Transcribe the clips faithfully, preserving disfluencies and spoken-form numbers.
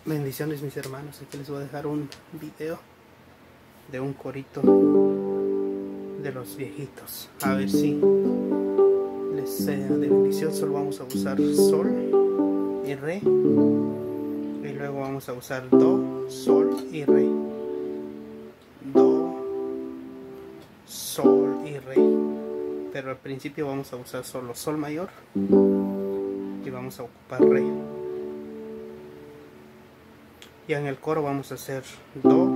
Bendiciones, mis hermanos. Aquí les voy a dejar un video de un corito de los viejitos, a ver si les sea de bendición. Solo vamos a usar sol y re, y luego vamos a usar do, sol y re, do, sol y re, pero al principio vamos a usar solo sol mayor y vamos a ocupar re. Y en el coro vamos a hacer do,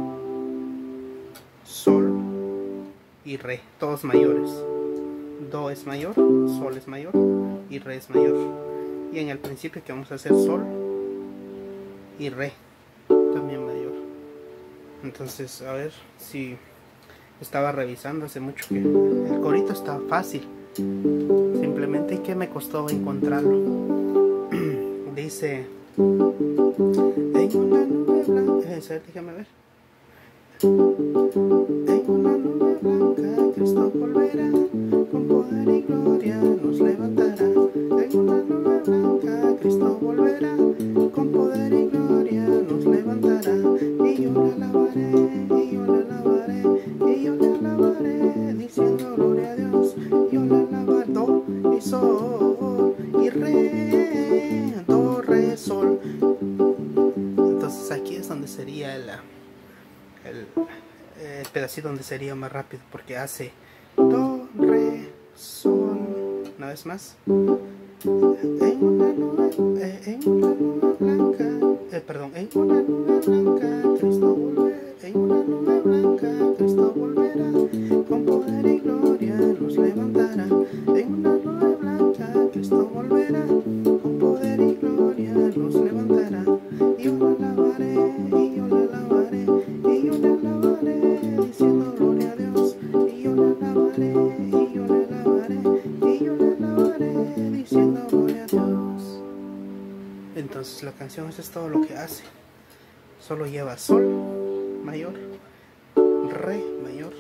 sol y re, todos mayores. Do es mayor, sol es mayor y re es mayor. Y en el principio que vamos a hacer sol y re, también mayor. Entonces, a ver si estaba revisando hace mucho que el corito está fácil, simplemente que me costó encontrarlo. Dice: en una nube blanca, eh, déjame ver. En una nube blanca Cristo volverá, con poder y gloria nos levantará. En una nube blanca Cristo volverá, con poder y gloria nos levantará. Y yo le alabaré, y yo le alabaré, y yo le alabaré, diciendo gloria a Dios. Yo le alabaré, do y sol y re, do, re, sol. Entonces aquí es donde sería el, el, el pedacito donde sería más rápido, porque hace do, re, sol. Una vez más. En una nube, eh, en una nube blanca, eh, perdón, en una nube blanca Cristo volverá, en una nube blanca Cristo volverá, con poder y gloria nos levantará. En una nube blanca Cristo volverá, con poder y gloria nos levantará. Y yo le alabaré, y yo le alabaré, y yo le alabaré, diciendo gloria a Dios. Y yo le alabaré, y yo le alabaré, y yo le alabaré, diciendo gloria a Dios. Entonces la canción, eso es todo lo que hace. Solo lleva sol mayor, re mayor.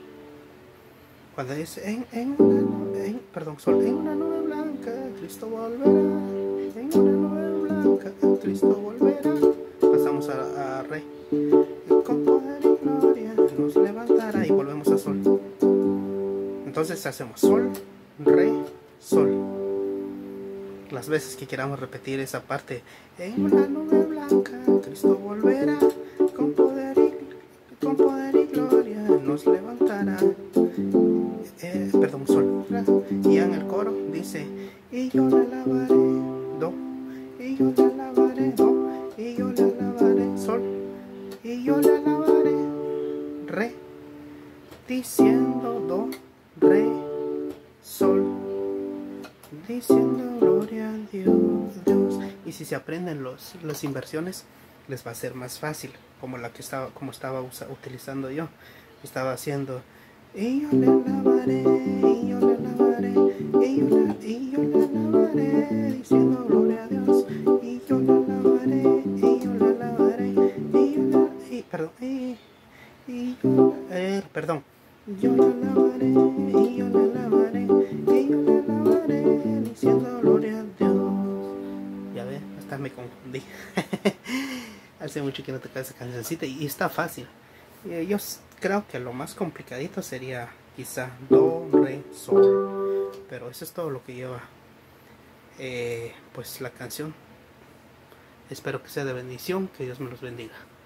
Cuando dice en, en una nube, en, perdón, sol, en una nube blanca Cristo volverá, en una nube blanca Cristo volverá, pasamos a, a re, con poder y gloria nos levantará, y volvemos a sol. Entonces hacemos sol, re, sol. Las veces que queramos repetir esa parte, en una nube blanca Cristo volverá, con poder y, con poder y gloria nos levantará. Eh, perdón, sol. Y en el coro dice: y yo le alabaré, do, y yo le alabaré, do, y yo le alabaré, sol, y yo le alabaré, re, diciendo do, re, sol, diciendo gloria a Dios, Dios. Y si se aprenden los, las inversiones, les va a ser más fácil, como la que estaba, como estaba usa, utilizando yo. Estaba haciendo: y yo le alabaré, y yo le alabaré, y yo le, y yo le alabaré, diciendo gloria a Dios. Y yo le alabaré, y yo le alabaré, y yo le, y, perdón, y, y yo, eh, perdón, yo le alabaré, y yo le alabaré, y yo le alabaré, diciendo gloria a Dios. Ya ven, hasta me confundí. Hace mucho que no tocaba esa cancioncita y está fácil. Yo creo que lo más complicadito sería quizá do, re, sol, pero eso es todo lo que lleva eh, pues la canción. Espero que sea de bendición, que Dios me los bendiga.